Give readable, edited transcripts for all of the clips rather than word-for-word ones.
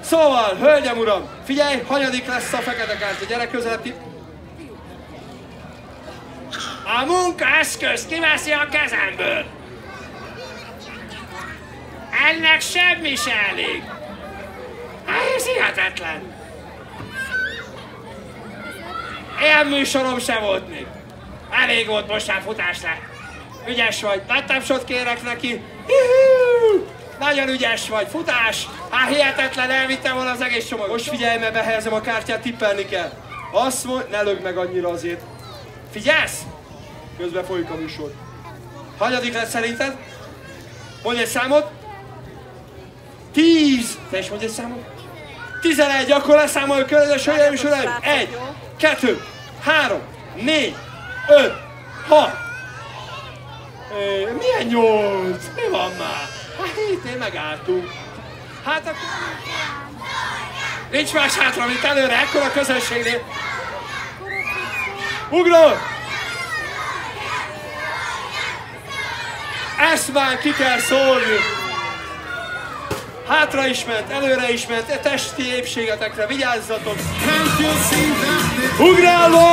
Szóval, hölgyem, uram, figyelj, hanyadik lesz a fekete kártya, gyere közelebb. A munkaeszköz kiveszi a kezemből. Ennek semmi se elég. Ez hihetetlen. Ilyen műsorom se volt még. Elég volt, most már futás le. Ügyes vagy, nagy tapsot kérek neki. Juhú! Nagyon ügyes vagy, futás. Hát hihetetlen, elvittem volna az egész csomagot. Most figyelj, mert behelyezem a kártyát, tippelni kell. Azt mondj, ne lögd meg annyira azért. Figyelsz? Közben folyik a műsor. Hanyadik lesz szerinted? Mondj egy számot. 10. Te is mondj egy számot. 11, akkor leszámoljuk körülbelül, hölgyeim és uraim. 1, 2, 3, 4, 5, 6. Milyen 8? Mi van már? Hát itt megálltunk. Hát akkor... Nincs más hátra, mint előre, ekkora közönségnél. Ugró! Ezt már ki kell szólni. Hátra is ment, előre is ment, testi épségetekre vigyázzatok! Ugráló!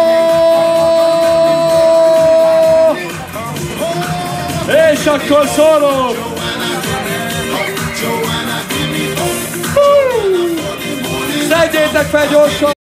És akkor szólok! Szedjétek fel gyorsan!